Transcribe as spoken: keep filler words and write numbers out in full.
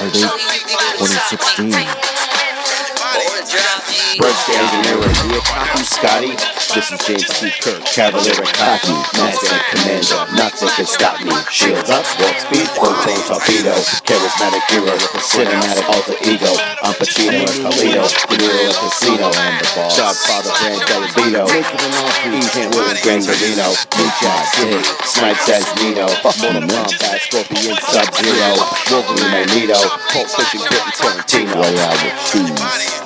Date twenty sixteen. Birds to engineer, you a copy, Scotty? This is James T. Kirk, Cavalier and cocky, master and commander, nothing can stop me. Shields up, warp speed, photon torpedo, charismatic hero with a cinematic alter ego. I'm Pacino and Carlito, De Niro and Casino, and the boss. Godfather, Grand Delvito, Naked and Off, East Willis, Gran Torino, New Jack, Dig, Snipes as Nino, Mortal Kombat, Scorpion, Sub-Zero, Wolverine, Magneto, Pulp Fiction, Quentin Tarantino. Way I would choose.